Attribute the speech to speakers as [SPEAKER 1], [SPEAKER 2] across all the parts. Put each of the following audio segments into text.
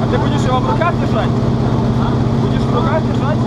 [SPEAKER 1] Ты будешь его в руках держать? Будешь в руках держать?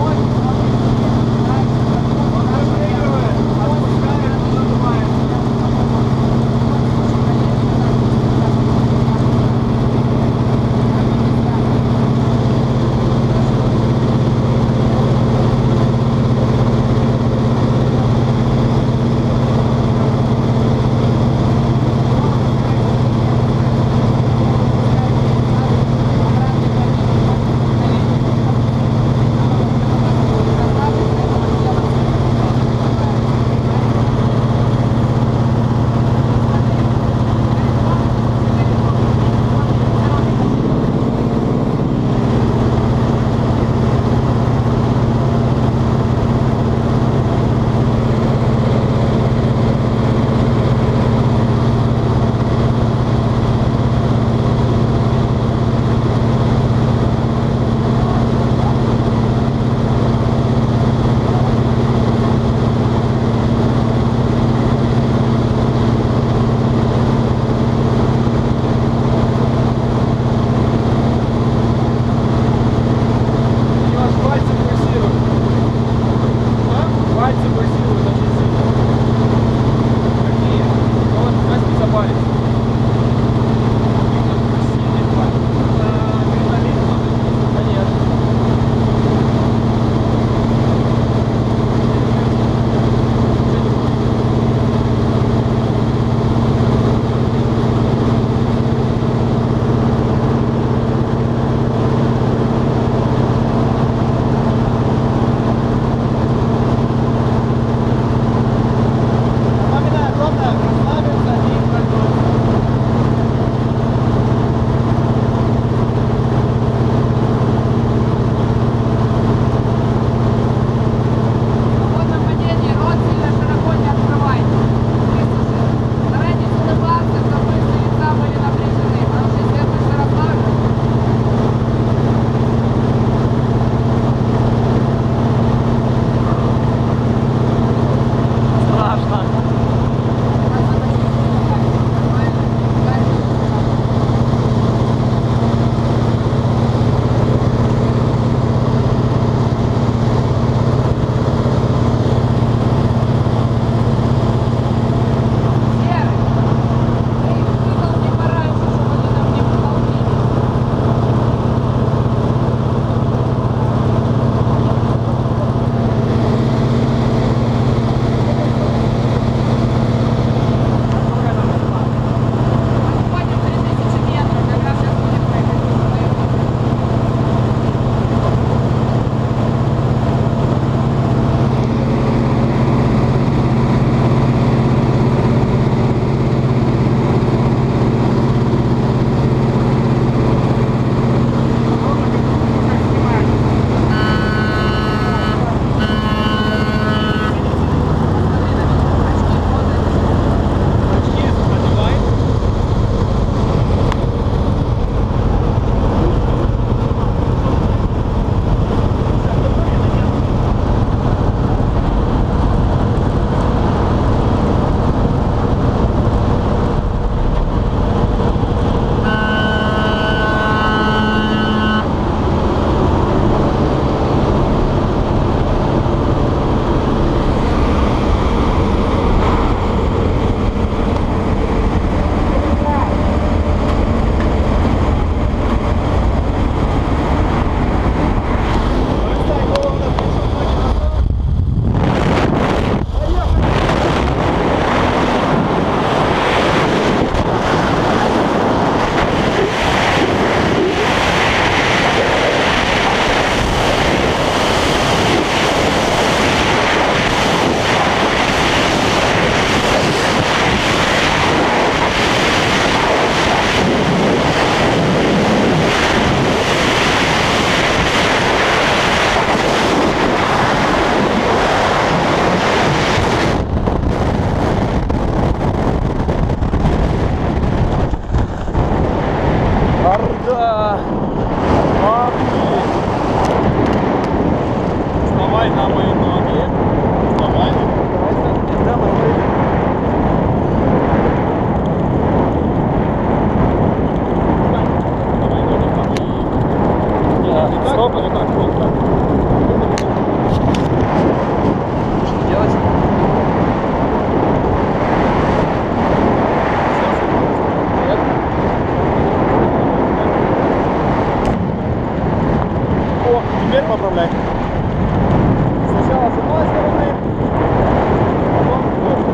[SPEAKER 1] теперь поправляй. Сначала с одной стороны, потом с другой.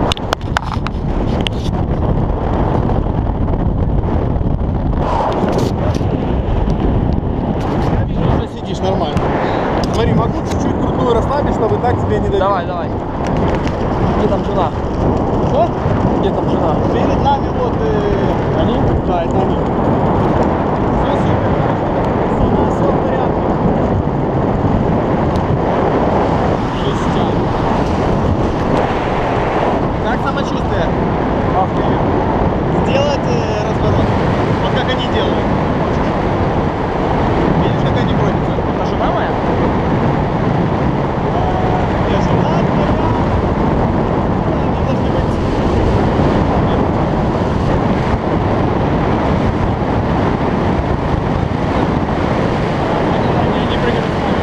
[SPEAKER 1] Я вижу, уже сидишь нормально. Смотри, могу чуть-чуть грудную расслабить, чтобы так тебе не давить.
[SPEAKER 2] Давай, давай. Где там жена?
[SPEAKER 1] Что?
[SPEAKER 2] Где там жена?
[SPEAKER 1] Перед нами вот...
[SPEAKER 2] Они?
[SPEAKER 1] Да, это они. Все супер. Все в порядке. Жестяк. Как самочувствие? Сделать разворот. Вот как они делают. Видишь, как они бродятся?
[SPEAKER 2] Это жена моя?
[SPEAKER 1] Я жена, они должны быть... Они прыгают с нами.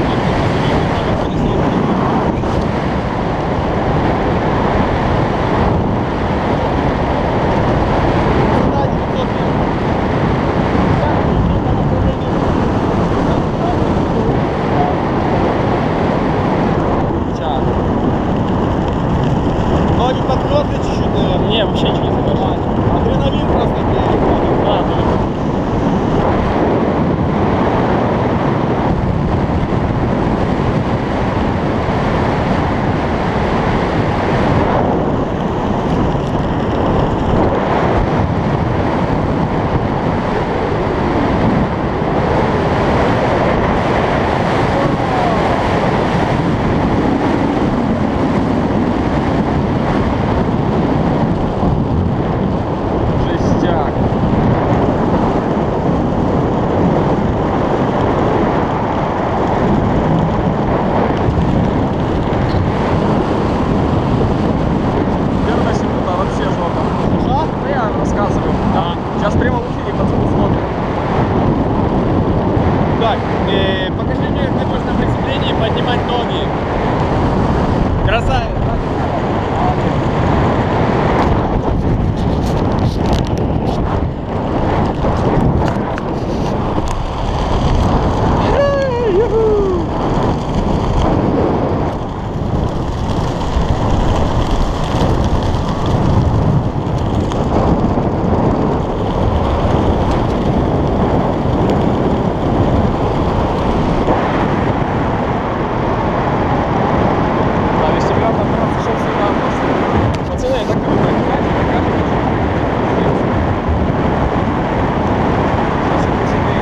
[SPEAKER 1] Ноги подмёрзли чуть-чуть, наверное.
[SPEAKER 2] Не, вообще ничего не замерзает.
[SPEAKER 1] Адреналин просто не...
[SPEAKER 2] Да, жестяк. Первая секунда вообще жопа.
[SPEAKER 1] Что?
[SPEAKER 2] Да я рассказываю. Да. Сейчас прямо в эфире пацаны смотрят.
[SPEAKER 1] Так, покажи мне, как ты будешь на приземлении поднимать ноги. Красавец.
[SPEAKER 2] Да, вестибуляр там шел всегда просто. Пацаны, так как вы проникаете, как это же? Сейчас я посидею.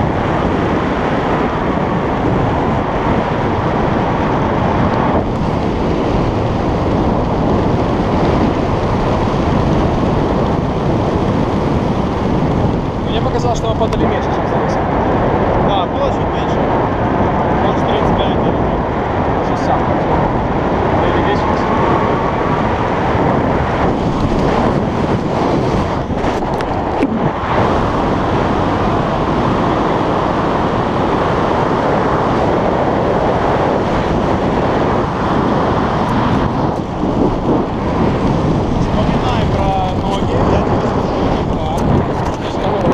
[SPEAKER 2] Мне показалось, что мы подали меньше, чем зависит.
[SPEAKER 1] Да, было чуть меньше. Может 35 или
[SPEAKER 2] 60. Или 10.
[SPEAKER 1] Вспоминай про ноги. Я тебе скажу,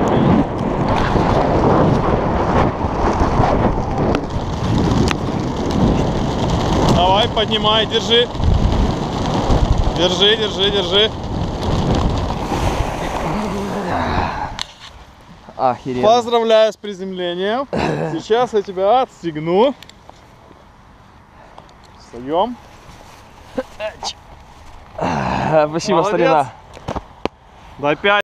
[SPEAKER 1] как. Давай, поднимай, держи. Держи, держи, держи.
[SPEAKER 2] Охеренно.
[SPEAKER 1] Поздравляю с приземлением. Сейчас я тебя отстегну. Встаем.
[SPEAKER 2] Спасибо,
[SPEAKER 1] Молодец.
[SPEAKER 2] старина.
[SPEAKER 1] Дай 5.